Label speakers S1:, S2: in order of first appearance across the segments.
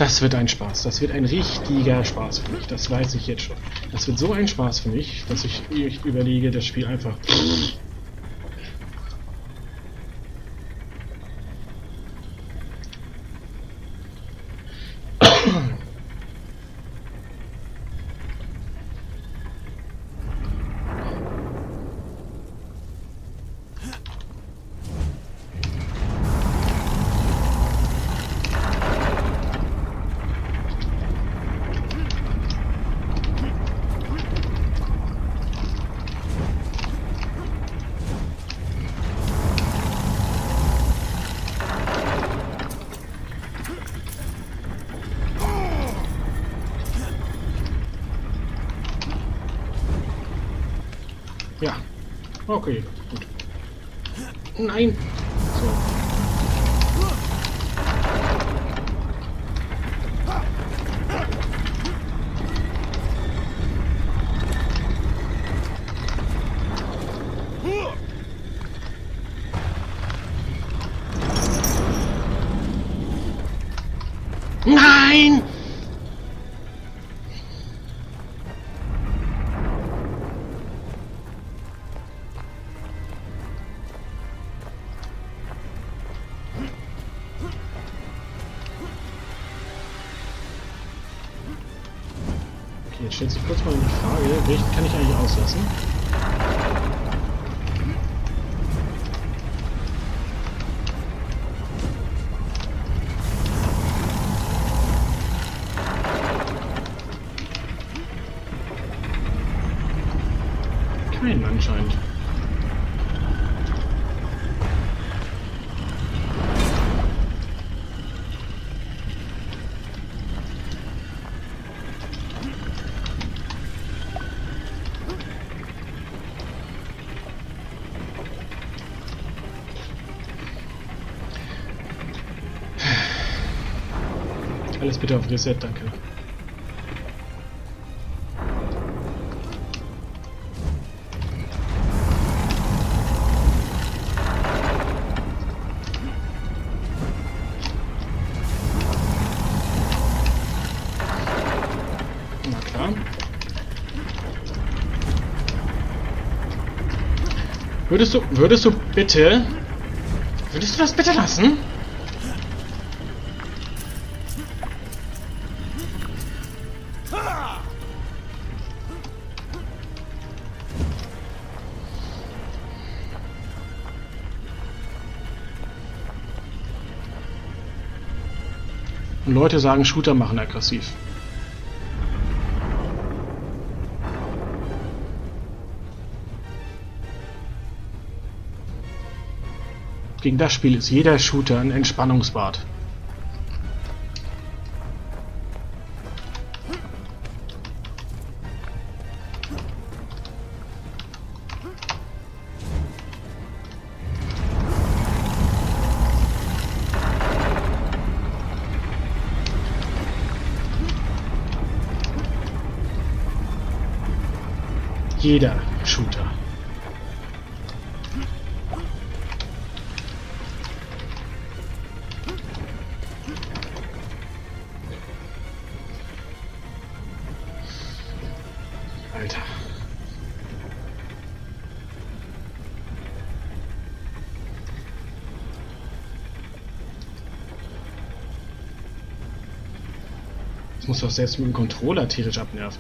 S1: Das wird ein Spaß. Das wird ein richtiger Spaß für mich. Das weiß ich jetzt schon. Das wird so ein Spaß für mich, dass ich überlege, das Spiel einfach... Ja. Okay, gut. Nein! So. Nein! Okay, jetzt stellt sich kurz mal die Frage, welchen kann ich eigentlich auslassen? Keinen anscheinend. Alles bitte auf Reset, danke. Na klar. Würdest du bitte... Würdest du das bitte lassen? Und Leute sagen, Shooter machen aggressiv. Gegen das Spiel ist jeder Shooter ein Entspannungsbad. Jeder Shooter. Alter. Das muss doch selbst mit dem Controller tierisch abnerven.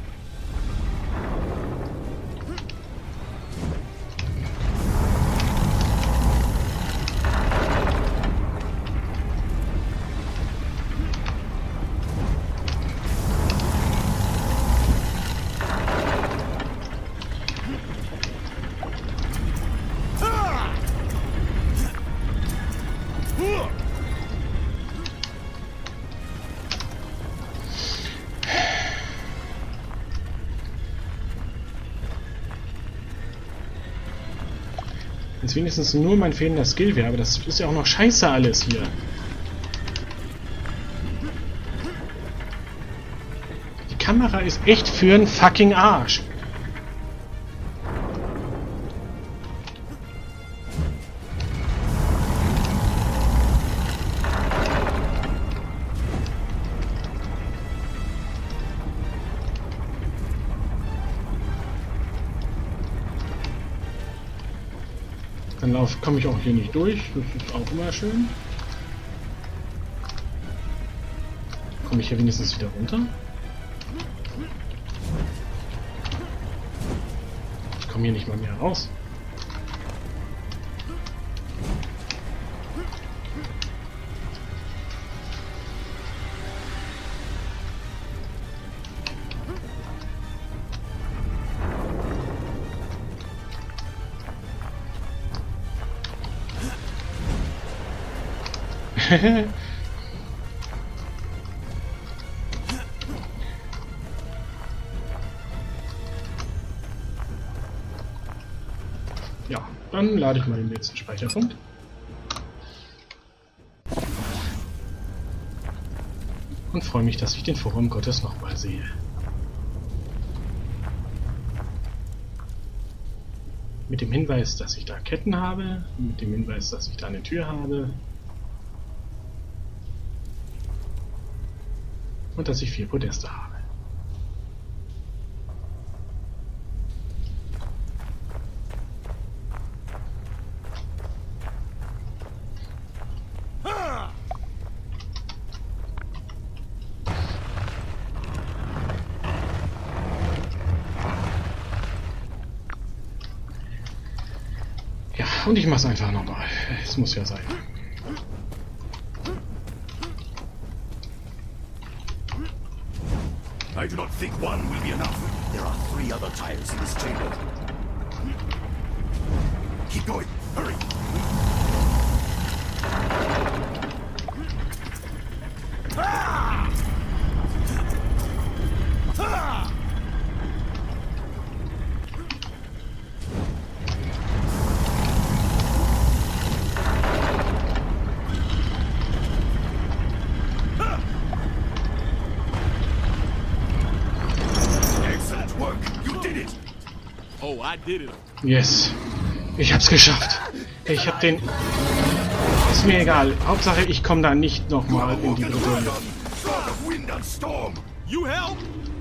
S1: Wenn es wenigstens nur mein fehlender Skill wäre, aber das ist ja auch noch scheiße alles hier. Die Kamera ist echt für einen fucking Arsch. Dann komme ich auch hier nicht durch. Das ist auch immer schön. Komme ich hier wenigstens wieder runter? Ich komme hier nicht mal mehr raus. Ja, dann lade ich mal den letzten Speicherpunkt. Und freue mich, dass ich den Forum Gottes nochmal sehe. Mit dem Hinweis, dass ich da Ketten habe, mit dem Hinweis, dass ich da eine Tür habe und dass ich 4 Podeste habe. Ja, und ich mach's einfach nochmal. Es muss ja sein.
S2: I do not think one will be enough. There are 3 other tiles in this chamber. Keep going. Hurry. Ah! Ah!
S3: Oh, I did it.
S1: Yes. Ich hab's geschafft. Ich hab den... Ist mir egal. Hauptsache, ich komme da nicht nochmal in die Bredouille.
S3: You help?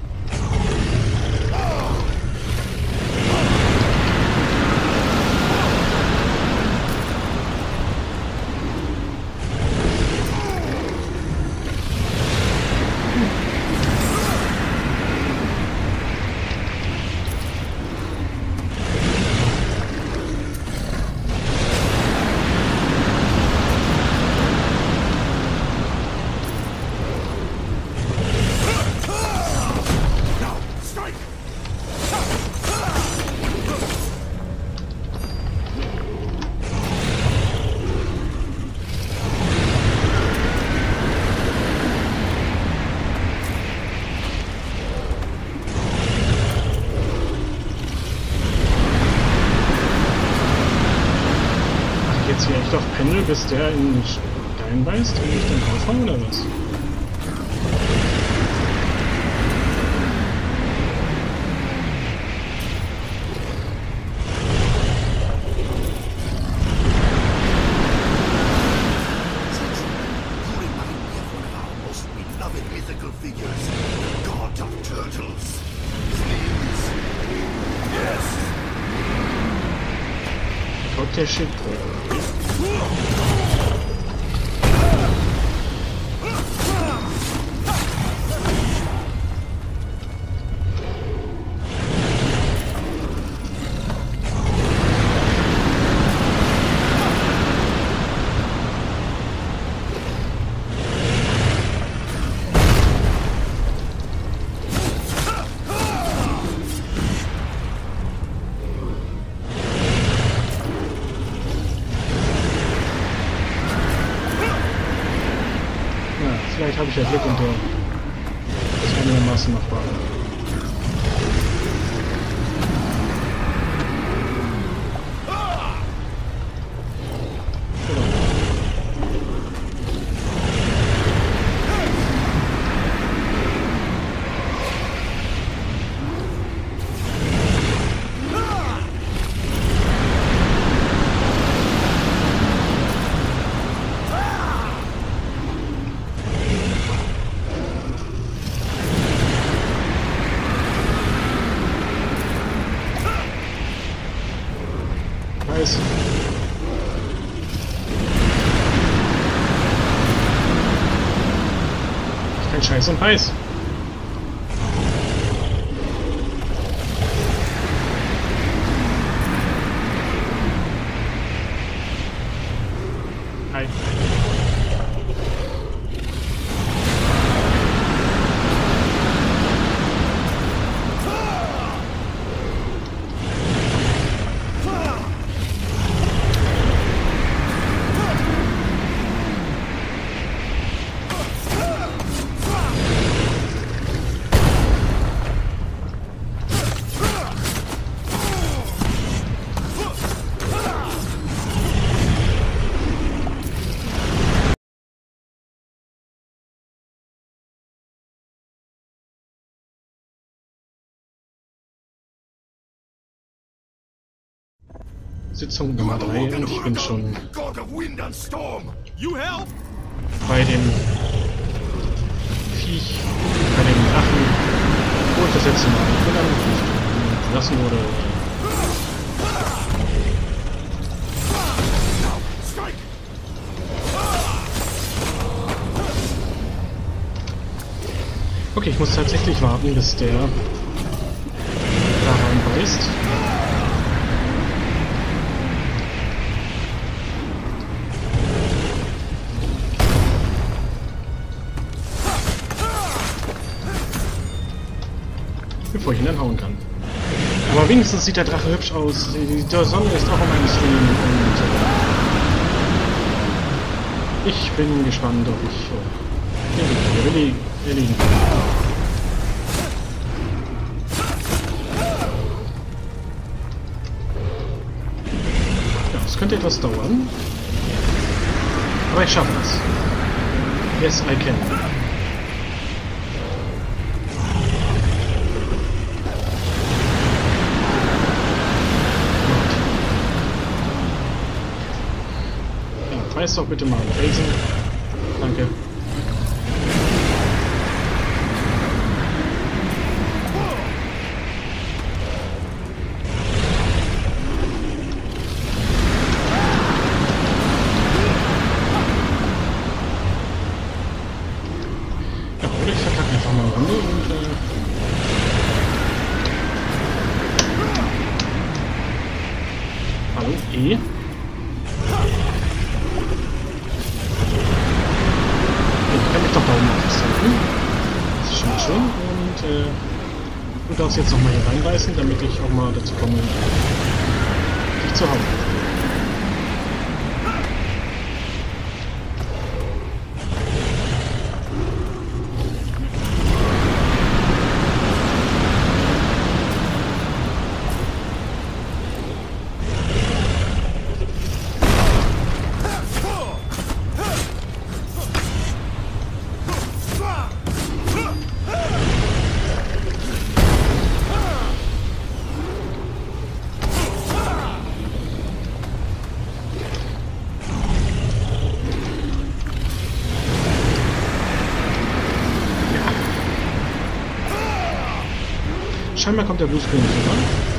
S1: Jetzt hier echt auf Pendel, bis der in Stein beißt und ich dann aufhau oder was? Gott, der Shit. Vielleicht habe ich ja Glück und das einigermaßen noch war. Nice. Scheiß und heiß. Hi. Sitzung Nummer 3 und ich bin schon
S2: God of wind and storm.
S3: You help?
S1: bei dem Viech, bei dem Drachen, wo ich das letzte Mal verlassen wurde.
S2: Strike.
S1: Okay, ich muss tatsächlich warten, bis der da reinbeißt. Bevor ich ihn dann hauen kann. Aber wenigstens sieht der Drache hübsch aus. Die Sonne ist auch auf meinem Stream und ich bin gespannt, ob ich erledigen kann. Ja, es könnte etwas dauern. Aber ich schaffe es. Yes, I can. Reiß doch bitte mal einen Felsen. Danke. Ja, oder ich verkacke einfach mal eine Runde und hallo, E. Doch da oben aufzuhalten. Das ist schon schön. Und du darfst jetzt nochmal hier reinbeißen, damit ich auch mal dazu komme, dich zu hauen. Scheinbar kommt der Bluescreen nicht rüber.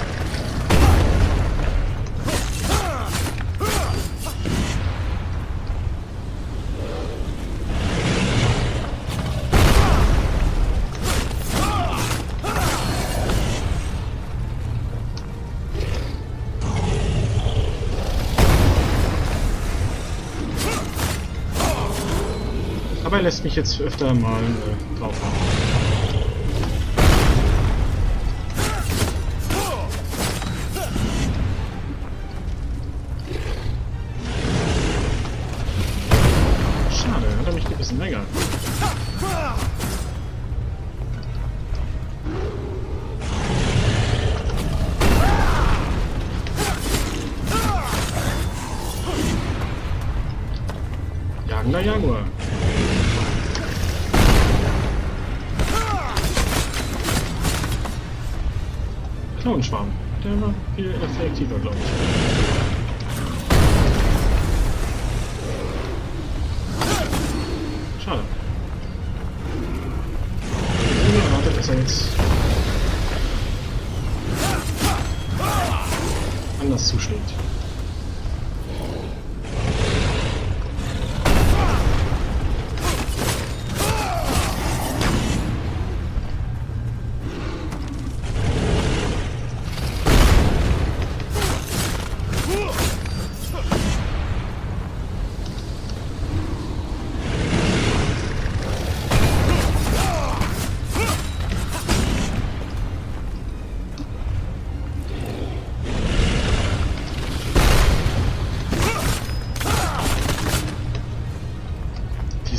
S1: Aber er lässt mich jetzt öfter mal drauf haben. Länger. Jagender Jaguar. Clownschwarm. Der war viel effektiver, glaube ich. Schade. Ich hätte erwartet, dass er jetzt anders zuschlägt.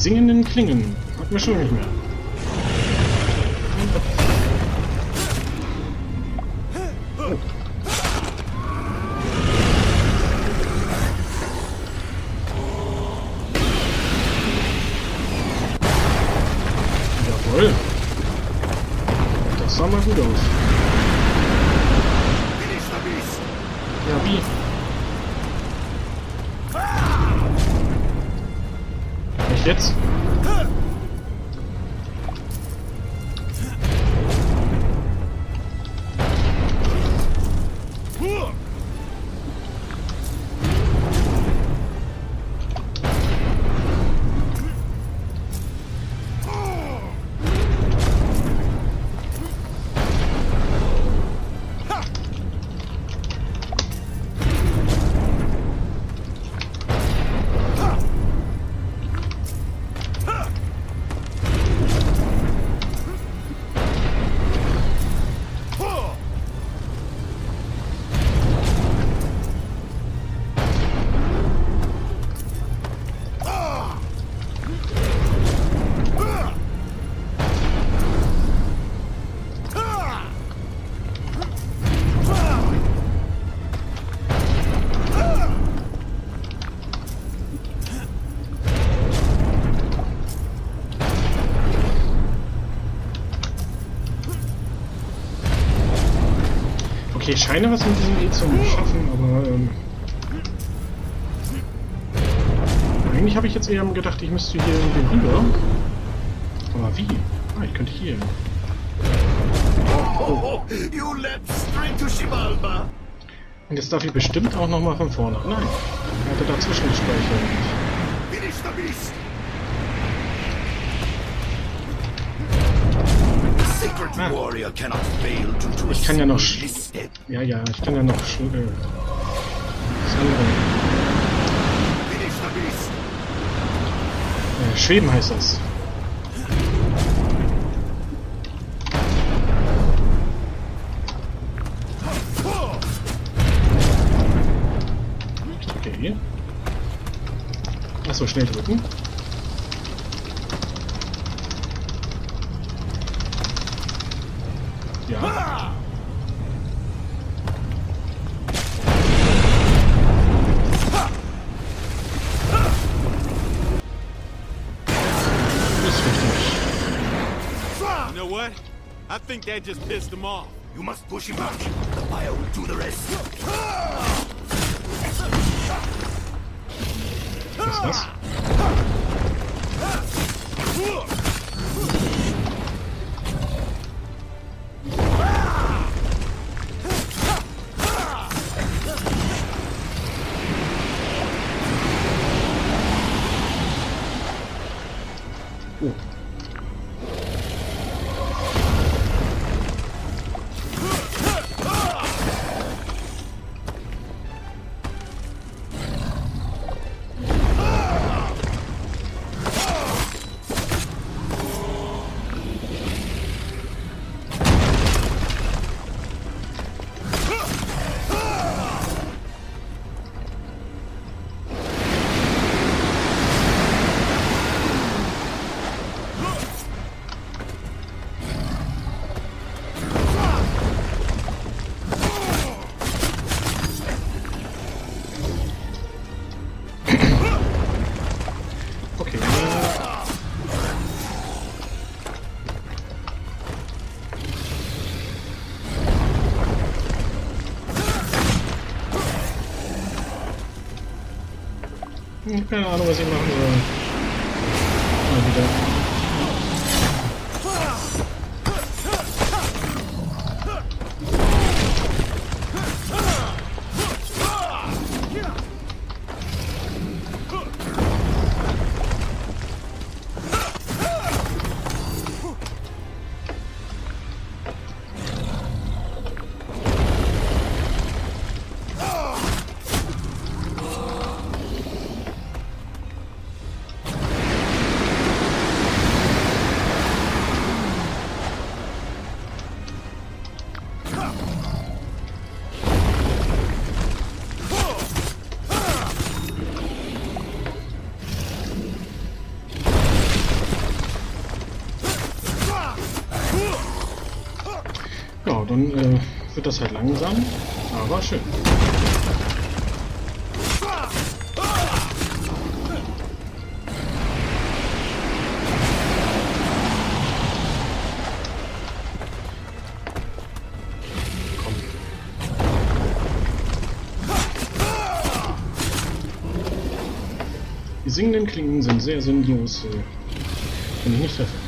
S1: singenden Klingen. Hatten wir schon nicht mehr. Oh. Jawohl. Das sah mal gut aus. Ja, wie? Echt jetzt? Okay, ich scheine was mit diesem zu schaffen, aber eigentlich habe ich jetzt eher gedacht, ich müsste hier irgendwie rüber. Aber wie? Ah, ich könnte hier.
S2: Oh, you leapt straight to Xibalba.
S1: Und jetzt darf ich bestimmt auch nochmal von vorne. Nein, er hatte dazwischen gespeichert.
S2: Finish the beast. The sacred warrior cannot fail to
S1: Ich kann ja noch...
S2: this step.
S1: Ja, ich kann ja noch... das andere.
S2: Finish the beast.
S1: Schweben heißt das. Okay. Achso, schnell drücken. Ja. Ist richtig.
S3: You know what? I think that just pissed him off.
S2: You must push him back. The fire will do the rest.
S1: Was ist das? Oh. Okay. Keine Ahnung, was ich machen soll. Mal wieder. Dann wird das halt langsam, aber schön. Die singenden Klingen sind sehr sinnlos, wenn ich nicht treffe.